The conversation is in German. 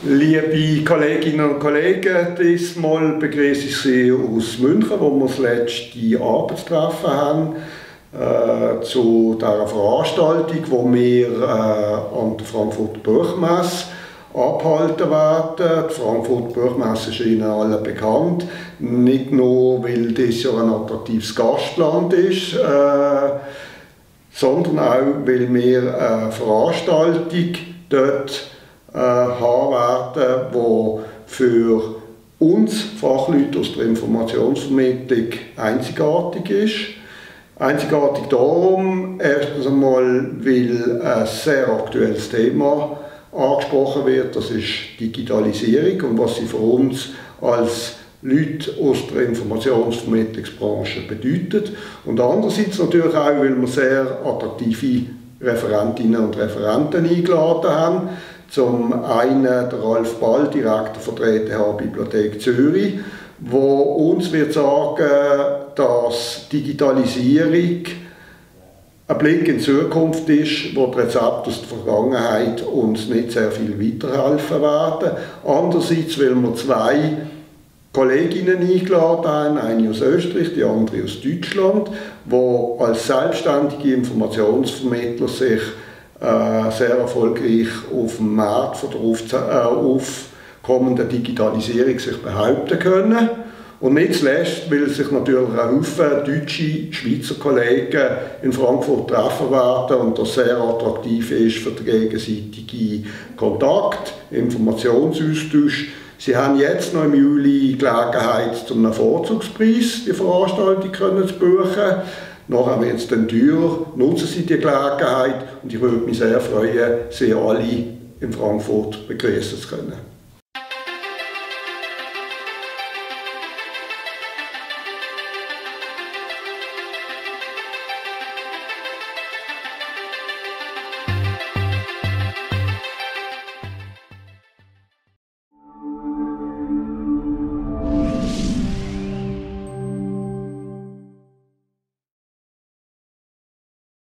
Liebe Kolleginnen und Kollegen, diesmal begrüße ich Sie aus München, wo wir das letzte Arbeitstreffen haben zu dieser Veranstaltung, die wir an der Frankfurter Buchmesse abhalten werden. Die Frankfurter Buchmesse ist Ihnen allen bekannt, nicht nur, weil das ja ein attraktives Gastland ist, sondern auch, weil wir eine Veranstaltung dort haben werden, die für uns Fachleute aus der Informationsvermittlung einzigartig ist. Einzigartig darum, erstens einmal, weil ein sehr aktuelles Thema angesprochen wird, das ist Digitalisierung und was sie für uns als Leute aus der Informationsvermittlungsbranche bedeutet. Und andererseits natürlich auch, weil wir sehr attraktive Referentinnen und Referenten eingeladen haben. Zum einen der Ralf Ball, Direktor von der ETH Bibliothek Zürich, der uns wird sagen, dass Digitalisierung ein Blick in die Zukunft ist, wo die Rezepte aus der Vergangenheit uns nicht sehr viel weiterhelfen werden. Andererseits, weil wir zwei Kolleginnen eingeladen haben, eine aus Österreich, die andere aus Deutschland, die als selbstständige Informationsvermittler sich sehr erfolgreich auf dem Markt von der aufkommenden Digitalisierung sich behaupten können. Und nicht zuletzt, weil sich natürlich auch Haufen deutsche, Schweizer Kollegen in Frankfurt treffen werden und das sehr attraktiv ist für den gegenseitigen Kontakt, Informationsaustausch. Sie haben jetzt noch im Juli Gelegenheit, zu einem Vorzugspreis die Veranstaltung zu buchen. Nachher wird es dann teuer, nutzen Sie die Gelegenheit und ich würde mich sehr freuen, Sie alle in Frankfurt begrüßen zu können.